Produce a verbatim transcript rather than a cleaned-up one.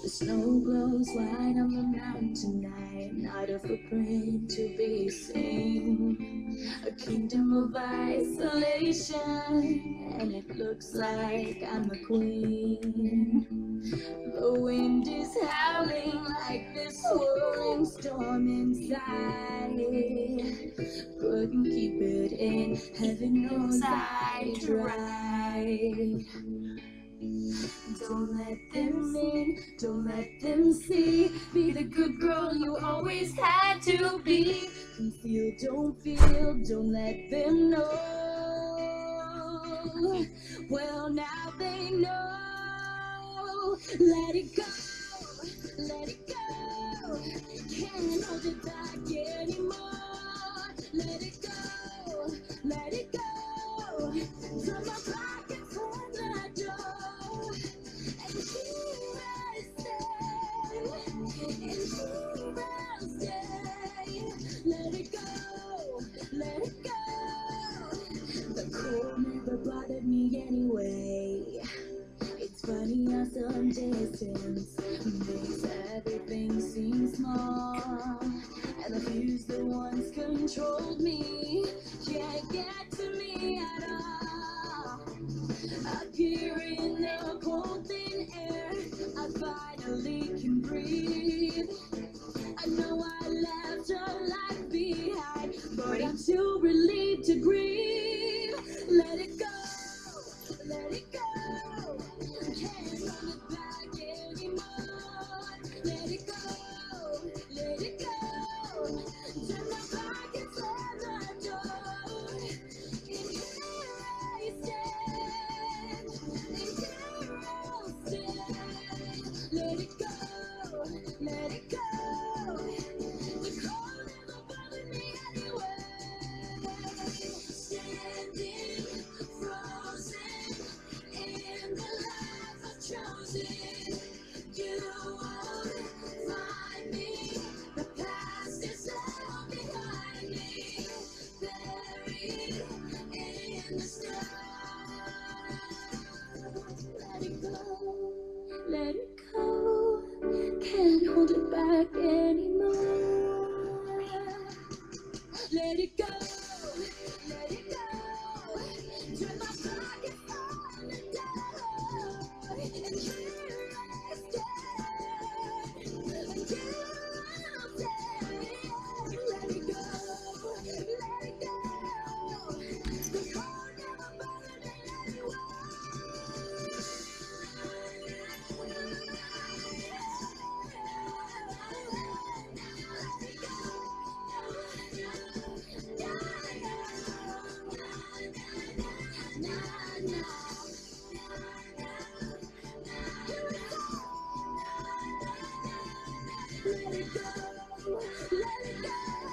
The snow glows white on the mountain tonight, not a footprint to be seen. A kingdom of isolation, and it looks like I'm the queen. The wind is howling like this swirling storm inside. Couldn't keep it in, heaven knows I tried. Don't let them in, don't let them see. Be the good girl you always had to be. Conceal, don't feel, don't let them know. Well, now they know. Let it go, let it go. Can't hold it back anymore. Let it go, let it go. Turn my back and turn the door. And here I stay, and here I'll stay. Let it go, let it go. The cold never bothered me anyway. It's funny how some distance makes everything seem small, and the views that once controlled me can't get to me at all. Up here in the cold thin air, I finally can breathe. I know I left a life behind, but I'm too relieved to grieve. Let it go, let it go. Can't hold it back anymore. Let it go, let it go. Turn my back and slam the door. And here I stand, and here I'll stay. Let it go, let it go. The cold never bothered me anyway. Standing frozen in the life I've chosen. You won't find me. The past is now behind me, buried in the snow. Let it go, let it go. Can't hold it back anymore. Let it go, let it go. Turn my back and find the door. And here I stand, and here I'll stay. Let it go, let it go. The cold never bothered me anyway. Let it go, let it go.